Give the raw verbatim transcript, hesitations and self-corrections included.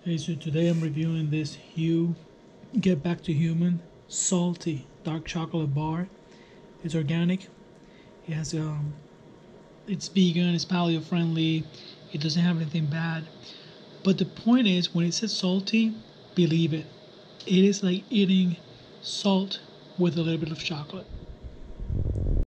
Hey, so today I'm reviewing this Hue Get Back to Human Salty Dark Chocolate Bar. It's organic. It has um, it's vegan. It's paleo friendly. It doesn't have anything bad. But the point is, when it says salty, believe it. It is like eating salt with a little bit of chocolate.